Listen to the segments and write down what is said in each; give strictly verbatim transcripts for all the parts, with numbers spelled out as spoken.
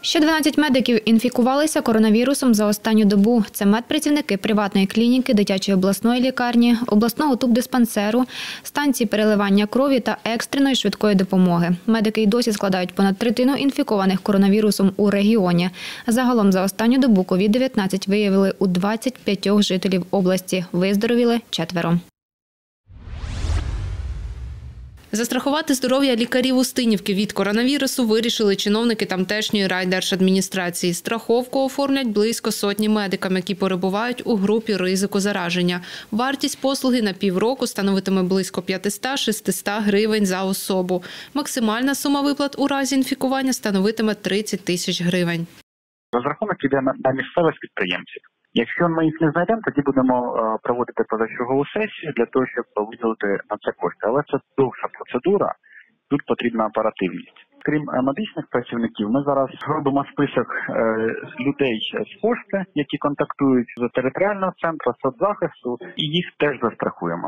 Ще дванадцять медиків інфікувалися коронавірусом за останню добу. Це медпрацівники приватної клініки, дитячої обласної лікарні, обласного тубдиспансеру, станції переливання крові та екстреної швидкої допомоги. Медики й досі складають понад третину інфікованих коронавірусом у регіоні. Загалом за останню добу ковід дев'ятнадцять виявили у двадцяти п'ятьох жителів області. Виздоровіли четверо. Застрахувати здоров'я лікарів Устинівки від коронавірусу вирішили чиновники тамтешньої райдержадміністрації. Страховку оформлять близько сотні медикам, які перебувають у групі ризику зараження. Вартість послуги на півроку становитиме близько п'ятсот-шістсот гривень за особу. Максимальна сума виплат у разі інфікування становитиме тридцять тисяч гривень. Розрахунок йде на місцевих підприємців. Якщо ми їх не знайдемо, тоді будемо проводити позачергову сесію для того, щоб виділити на це кошти. Але це довша процедура, тут потрібна оперативність. Крім медичних працівників, ми зараз робимо список людей з пошти, які контактують з територіального центру, соцзахисту, і їх теж застрахуємо.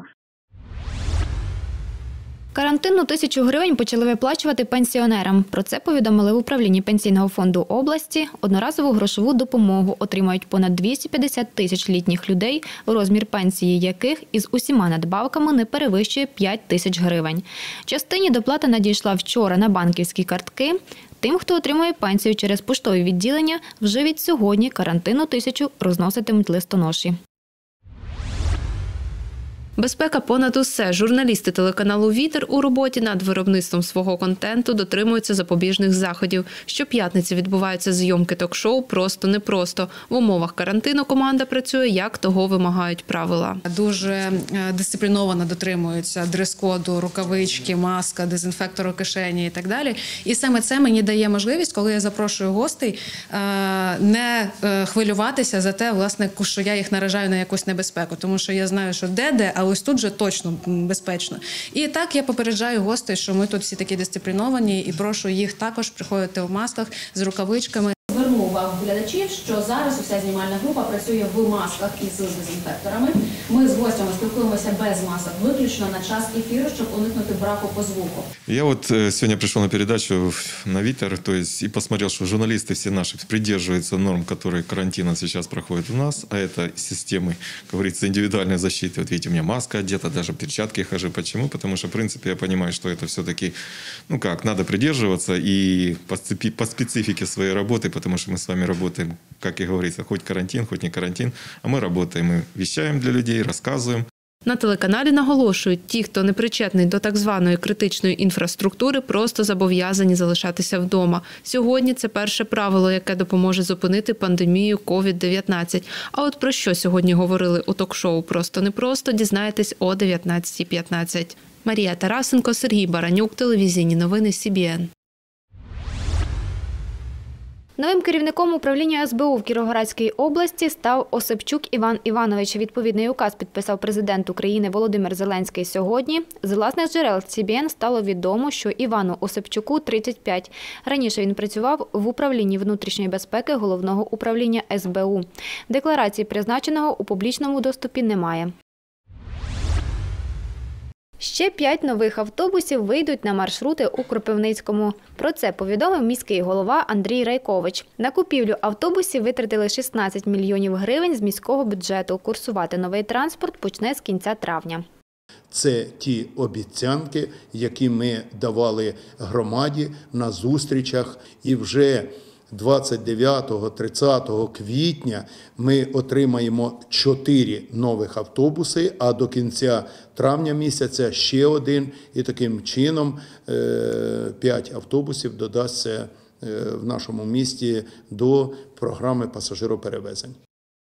Карантинну тисячу гривень почали виплачувати пенсіонерам. Про це повідомили в управлінні Пенсійного фонду області. Одноразову грошову допомогу отримають понад двісті п'ятдесят тисяч літніх людей, розмір пенсії яких із усіма надбавками не перевищує п'ять тисяч гривень. Частині доплата надійшла вчора на банківські картки. Тим, хто отримує пенсію через поштові відділення, вже від сьогодні карантинну тисячу розноситимуть листоноші. Безпека понад усе. Журналісти телеканалу «Вітер» у роботі над виробництвом свого контенту дотримуються запобіжних заходів. Щоп'ятниці відбуваються зйомки ток-шоу «Просто непросто». В умовах карантину команда працює, як того вимагають правила. Дуже дисципліновано дотримуються дрес-коду, рукавички, маска, дезінфектор у кишені і так далі. І саме це мені дає можливість, коли я запрошую гостей, не хвилюватися за те, власне, що я їх наражаю на якусь небезпеку. Тому що я знаю, що де-де, а ось тут же точно безпечно. І так я попереджаю гостей, що ми тут всі такі дисципліновані, і прошу їх також приходити в масках з рукавичками. Зверну увагу глядачів, що зараз уся знімальна група працює в масках із дезінфекторами. Ми з гостями спілкуємося без масок, виключно на час ефіру, щоб уникнути браку по звуку. Я вот сегодня пришел на передачу на «Витер», то есть и посмотрел, что журналисты все наши придерживаются норм, которые карантина сейчас проходят у нас, а это системы, как говорится, индивидуальной защиты. Вот видите, у меня маска одета, даже перчатки хожу. Почему? Потому что, в принципе, я понимаю, что это все-таки, ну как, надо придерживаться и по специфике своей работы, потому что мы с вами работаем, как и говорится, хоть карантин, хоть не карантин, а мы работаем, мы вещаем для людей, рассказываем. На телеканалі наголошують, ті, хто не причетний до так званої критичної інфраструктури, просто зобов'язані залишатися вдома. Сьогодні це перше правило, яке допоможе зупинити пандемію ковід дев'ятнадцять. А от про що сьогодні говорили у ток-шоу «Просто непросто» дізнаєтесь о дев'ятнадцятій п'ятнадцять. Марія Тарасенко, Сергій Баранюк, телевізійні новини Сі Бі Ен. Новим керівником управління ес бе у в Кіровоградській області став Осипчук Іван Іванович. Відповідний указ підписав президент України Володимир Зеленський сьогодні. З власних джерел Сі Бі Ен стало відомо, що Івану Осипчуку тридцять п'ять. Раніше він працював в управлінні внутрішньої безпеки Головного управління ес бе у. Декларації призначеного у публічному доступі немає. Ще п'ять нових автобусів вийдуть на маршрути у Кропивницькому. Про це повідомив міський голова Андрій Райкович. На купівлю автобусів витратили шістнадцять мільйонів гривень з міського бюджету. Курсувати новий транспорт почне з кінця травня. Це ті обіцянки, які ми давали громаді на зустрічах, і вже двадцять дев'ятого - тридцятого квітня ми отримаємо чотири нових автобуси, а до кінця травня місяця ще один. І таким чином п'ять автобусів додасться в нашому місті до програми пасажироперевезень.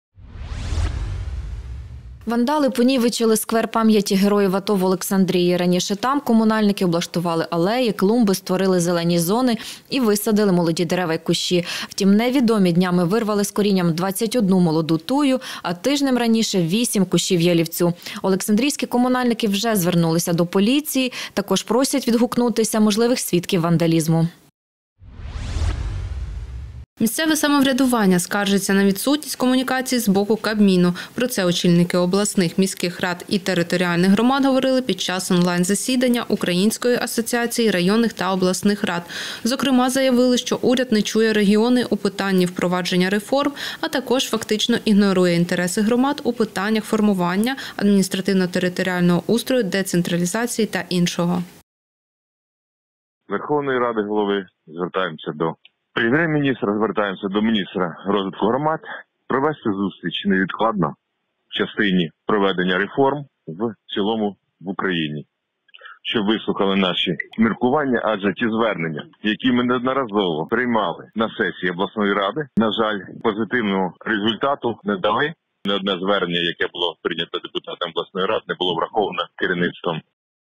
Вандали понівечили сквер пам'яті героїв АТО в Олександрії. Раніше там комунальники облаштували алеї, клумби, створили зелені зони і висадили молоді дерева й кущі. Втім, невідомі днями вирвали з корінням двадцять одну молоду тую, а тижнем раніше вісім кущів ялівцю. Олександрійські комунальники вже звернулися до поліції, також просять відгукнутися можливих свідків вандалізму. Місцеве самоврядування скаржиться на відсутність комунікації з боку Кабміну. Про це очільники обласних, міських рад і територіальних громад говорили під час онлайн-засідання Української асоціації районних та обласних рад. Зокрема, заявили, що уряд не чує регіони у питанні впровадження реформ, а також фактично ігнорує інтереси громад у питаннях формування адміністративно-територіального устрою, децентралізації та іншого. Верховної Ради голови звертаємося до прем'єр-міністра, звертаємося до міністра розвитку громад, провести зустріч невідкладно в частині проведення реформ в цілому в Україні, щоб вислухали наші міркування, адже ті звернення, які ми неодноразово приймали на сесії обласної ради, на жаль, позитивного результату не дали. Не одне звернення, яке було прийнято депутатом обласної ради, не було враховано керівництвом.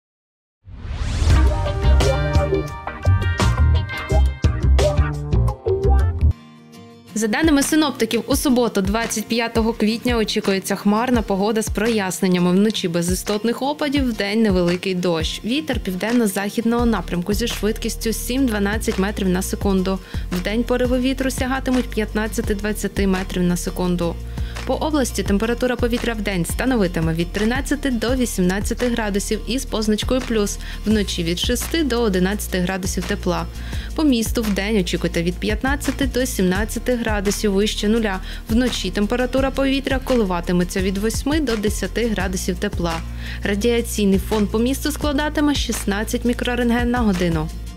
За даними синоптиків, у суботу, двадцять п'ятого квітня, очікується хмарна погода з проясненнями. Вночі без істотних опадів, вдень невеликий дощ. Вітер південно-західного напрямку зі швидкістю сім-дванадцять метрів на секунду. Вдень пориви вітру сягатимуть п'ятнадцять-двадцять метрів на секунду. По області температура повітря вдень становитиме від тринадцяти до вісімнадцяти градусів із позначкою плюс, вночі від шести до одинадцяти градусів тепла. По місту вдень очікуйте від п'ятнадцяти до сімнадцяти градусів вище нуля, вночі температура повітря коливатиметься від восьми до десяти градусів тепла. Радіаційний фон по місту складатиме шістнадцять мікрорентген на годину.